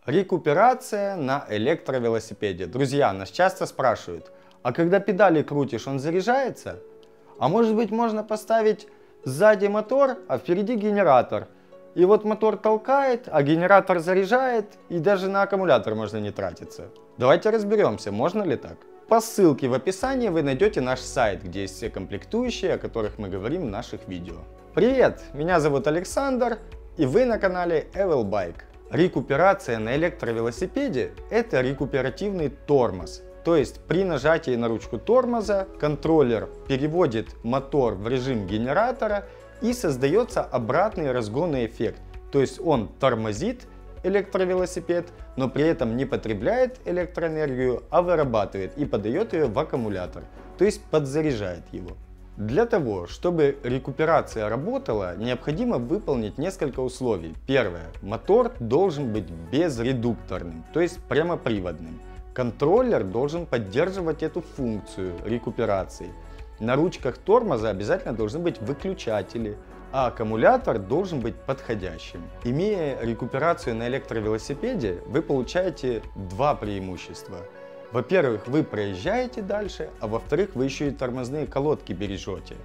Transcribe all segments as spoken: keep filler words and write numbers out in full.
Рекуперация на электровелосипеде. Друзья, нас часто спрашивают, а когда педали крутишь, он заряжается? А может быть, можно поставить сзади мотор, а впереди генератор? И вот мотор толкает, а генератор заряжает, и даже на аккумулятор можно не тратиться. Давайте разберемся, можно ли так. По ссылке в описании вы найдете наш сайт, где есть все комплектующие, о которых мы говорим в наших видео. Привет, меня зовут Александр, и вы на канале Evil Bike. Рекуперация на электровелосипеде – это рекуперативный тормоз. То есть при нажатии на ручку тормоза контроллер переводит мотор в режим генератора и создается обратный разгонный эффект. То есть он тормозит электровелосипед, но при этом не потребляет электроэнергию, а вырабатывает и подает ее в аккумулятор. То есть подзаряжает его. Для того, чтобы рекуперация работала, необходимо выполнить несколько условий. Первое. Мотор должен быть безредукторным, то есть прямоприводным. Контроллер должен поддерживать эту функцию рекуперации. На ручках тормоза обязательно должны быть выключатели, а аккумулятор должен быть подходящим. Имея рекуперацию на электровелосипеде, вы получаете два преимущества. Во-первых, вы проезжаете дальше, а во-вторых, вы еще и тормозные колодки бережете.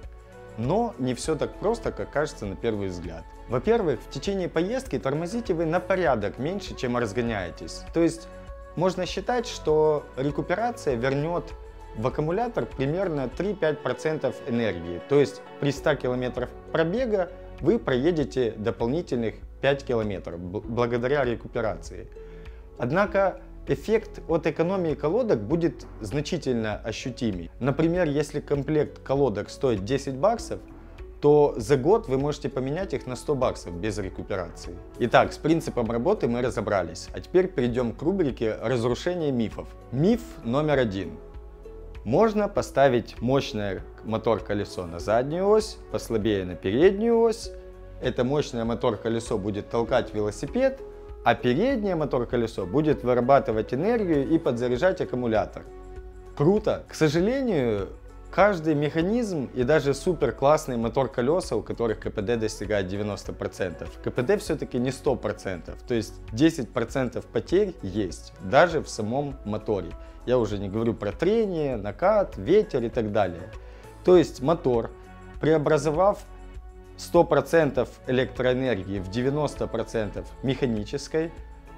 Но не все так просто, как кажется на первый взгляд. Во-первых, в течение поездки тормозите вы на порядок меньше, чем разгоняетесь. То есть можно считать, что рекуперация вернет в аккумулятор примерно три-пять процентов энергии. То есть при ста километрах пробега вы проедете дополнительных пять километров благодаря рекуперации. Однако эффект от экономии колодок будет значительно ощутимый. Например, если комплект колодок стоит десять баксов, то за год вы можете поменять их на сто баксов без рекуперации. Итак, с принципом работы мы разобрались. А теперь перейдем к рубрике «Разрушение мифов». Миф номер один. Можно поставить мощное мотор-колесо на заднюю ось, послабее на переднюю ось. Это мощное мотор-колесо будет толкать велосипед, а переднее мотор-колесо будет вырабатывать энергию и подзаряжать аккумулятор. Круто! К сожалению, каждый механизм и даже супер классный мотор-колеса, у которых КПД достигает девяноста процентов, КПД все-таки не сто процентов, то есть десять процентов потерь есть, даже в самом моторе. Я уже не говорю про трение, накат, ветер и так далее. То есть мотор, преобразовав сто процентов электроэнергии в девяносто процентов механической,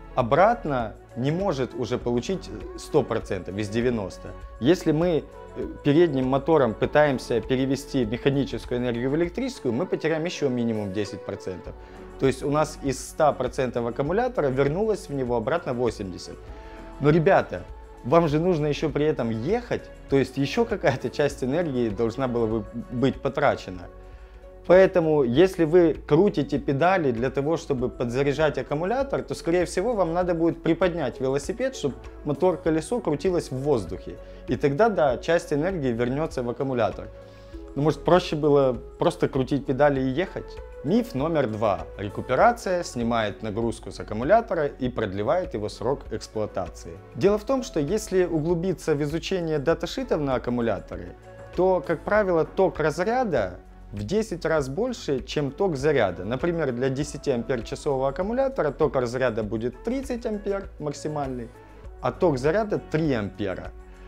обратно не может уже получить сто процентов из девяноста процентов. Если мы передним мотором пытаемся перевести механическую энергию в электрическую, мы потеряем еще минимум десять процентов. То есть у нас из ста процентов аккумулятора вернулось в него обратно восемьдесят процентов. Но, ребята, вам же нужно еще при этом ехать, то есть еще какая-то часть энергии должна была бы быть потрачена. Поэтому, если вы крутите педали для того, чтобы подзаряжать аккумулятор, то, скорее всего, вам надо будет приподнять велосипед, чтобы мотор-колесо крутилось в воздухе. И тогда, да, часть энергии вернется в аккумулятор. Но, может, проще было просто крутить педали и ехать? Миф номер два. Рекуперация снимает нагрузку с аккумулятора и продлевает его срок эксплуатации. Дело в том, что если углубиться в изучение даташитов на аккумуляторы, то, как правило, ток разряда в десять раз больше, чем ток заряда. Например, для десятиамперчасового аккумулятора ток разряда будет тридцать ампер максимальный, а ток заряда три ампера.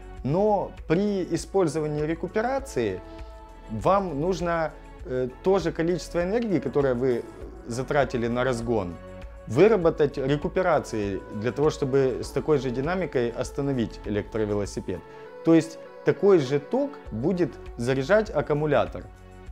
Но при использовании рекуперации вам нужно э, то же количество энергии, которое вы затратили на разгон, выработать рекуперацией для того, чтобы с такой же динамикой остановить электровелосипед. То есть такой же ток будет заряжать аккумулятор.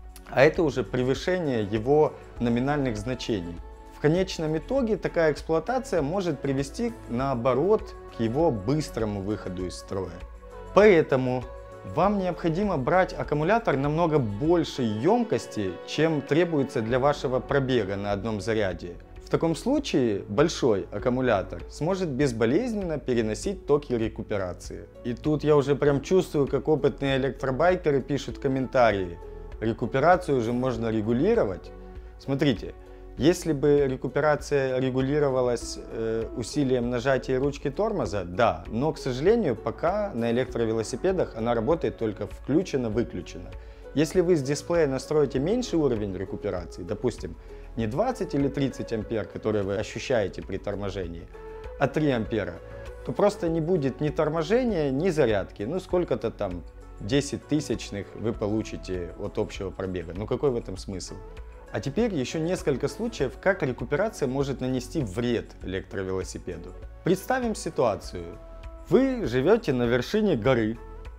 А это уже превышение его номинальных значений. В конечном итоге такая эксплуатация может привести, наоборот, к его быстрому выходу из строя. Поэтому вам необходимо брать аккумулятор намного большей емкости, чем требуется для вашего пробега на одном заряде. В таком случае большой аккумулятор сможет безболезненно переносить токи рекуперации. И тут я уже прям чувствую, как опытные электробайкеры пишут комментарии. Рекуперацию же можно регулировать. Смотрите, если бы рекуперация регулировалась э, усилием нажатия ручки тормоза, да, но, к сожалению, пока на электровелосипедах она работает только включено-выключено. Если вы с дисплея настроите меньший уровень рекуперации, допустим, не двадцать или тридцать ампер, которые вы ощущаете при торможении, а три ампера, то просто не будет ни торможения, ни зарядки. Ну, сколько-то там десять тысячных вы получите от общего пробега. Ну, какой в этом смысл? А теперь еще несколько случаев, как рекуперация может нанести вред электровелосипеду. Представим ситуацию. Вы живете на вершине горы,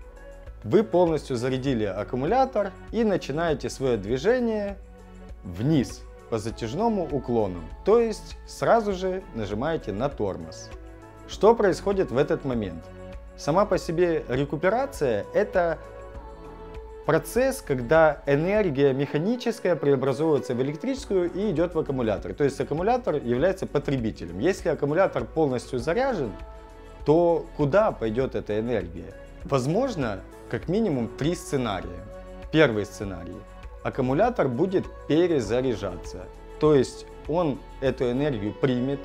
вы полностью зарядили аккумулятор и начинаете свое движение вниз по затяжному уклону, то есть сразу же нажимаете на тормоз. Что происходит в этот момент? Сама по себе рекуперация – это процесс, когда энергия механическая преобразуется в электрическую и идет в аккумулятор. То есть аккумулятор является потребителем. Если аккумулятор полностью заряжен, то куда пойдет эта энергия? Возможно, как минимум три сценария. Первый сценарий. Аккумулятор будет перезаряжаться. То есть он эту энергию примет,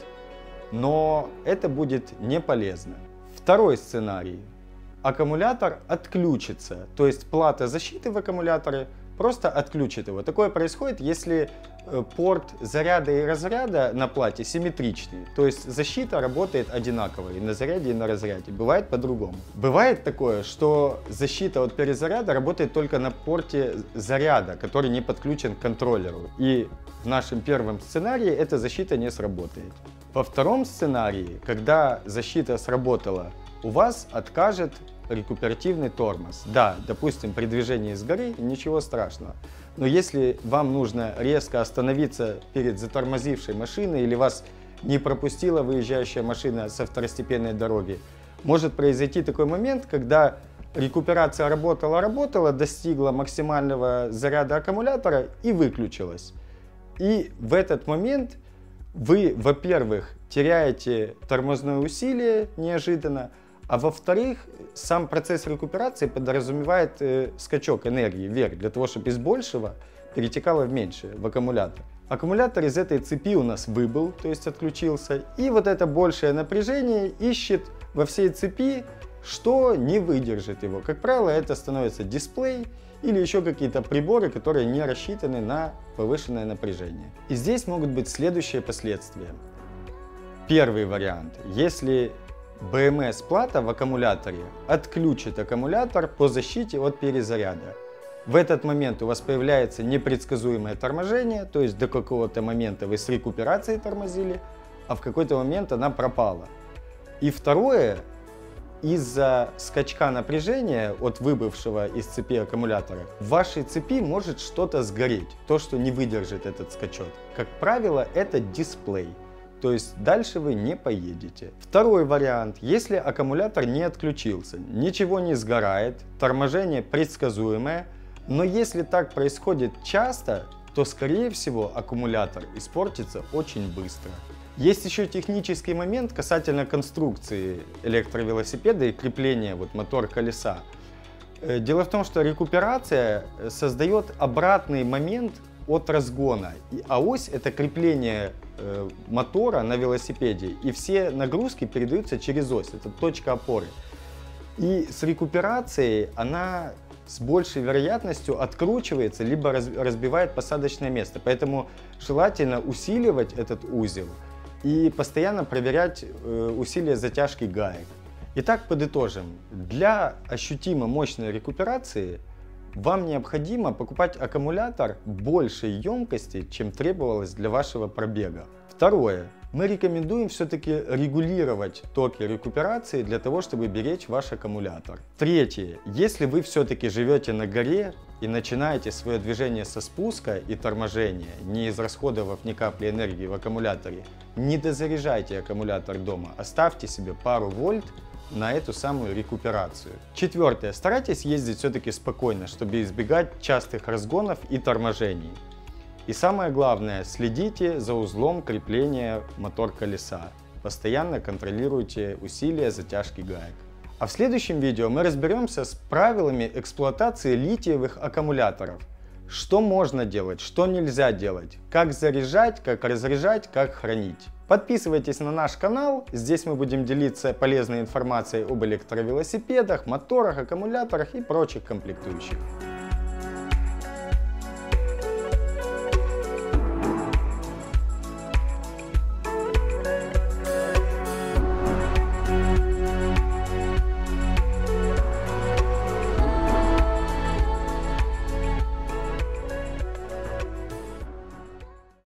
но это будет не полезно. Второй сценарий. Аккумулятор отключится, то есть плата защиты в аккумуляторе просто отключит его. Такое происходит, если порт заряда и разряда на плате симметричный, то есть защита работает одинаково и на заряде, и на разряде. Бывает по-другому. Бывает такое, что защита от перезаряда работает только на порте заряда, который не подключен к контроллеру. И в нашем первом сценарии эта защита не сработает. Во втором сценарии, когда защита сработала, у вас откажет рекуперативный тормоз. Да, допустим, при движении с горы ничего страшного. Но если вам нужно резко остановиться перед затормозившей машиной или вас не пропустила выезжающая машина со второстепенной дороги, может произойти такой момент, когда рекуперация работала-работала, достигла максимального заряда аккумулятора и выключилась. И в этот момент вы, во-первых, теряете тормозное усилие неожиданно, а во-вторых, сам процесс рекуперации подразумевает э, скачок энергии вверх, для того, чтобы из большего перетекало в меньшее, в аккумулятор. Аккумулятор из этой цепи у нас выбыл, то есть отключился, и вот это большее напряжение ищет во всей цепи, что не выдержит его. Как правило, это становится дисплей или еще какие-то приборы, которые не рассчитаны на повышенное напряжение. И здесь могут быть следующие последствия. Первый вариант. Если бэ эм эс-плата в аккумуляторе отключит аккумулятор по защите от перезаряда. В этот момент у вас появляется непредсказуемое торможение, то есть до какого-то момента вы с рекуперацией тормозили, а в какой-то момент она пропала. И второе, из-за скачка напряжения от выбывшего из цепи аккумулятора, в вашей цепи может что-то сгореть, то, что не выдержит этот скачок. Как правило, это дисплей. То есть дальше вы не поедете. Второй вариант. Если аккумулятор не отключился, ничего не сгорает, торможение предсказуемое, но если так происходит часто, то скорее всего аккумулятор испортится очень быстро. Есть еще технический момент касательно конструкции электровелосипеда и крепления вот, мотор-колеса. Дело в том, что рекуперация создает обратный момент от разгона, а ось — это крепление э, мотора на велосипеде, и все нагрузки передаются через ось, это точка опоры. И с рекуперацией она с большей вероятностью откручивается, либо раз, разбивает посадочное место, поэтому желательно усиливать этот узел и постоянно проверять э, усилие затяжки гаек. Итак, подытожим. Для ощутимо мощной рекуперации вам необходимо покупать аккумулятор большей емкости, чем требовалось для вашего пробега. Второе. Мы рекомендуем все-таки регулировать токи рекуперации для того, чтобы беречь ваш аккумулятор. Третье. Если вы все-таки живете на горе и начинаете свое движение со спуска и торможения, не израсходовав ни капли энергии в аккумуляторе, не дозаряжайте аккумулятор дома, оставьте себе пару вольт на эту самую рекуперацию. Четвертое. Старайтесь ездить все-таки спокойно, чтобы избегать частых разгонов и торможений. И самое главное, следите за узлом крепления мотор-колеса. Постоянно контролируйте усилия затяжки гаек. А в следующем видео мы разберемся с правилами эксплуатации литиевых аккумуляторов. Что можно делать, что нельзя делать, как заряжать, как разряжать, как хранить. Подписывайтесь на наш канал, здесь мы будем делиться полезной информацией об электровелосипедах, моторах, аккумуляторах и прочих комплектующих.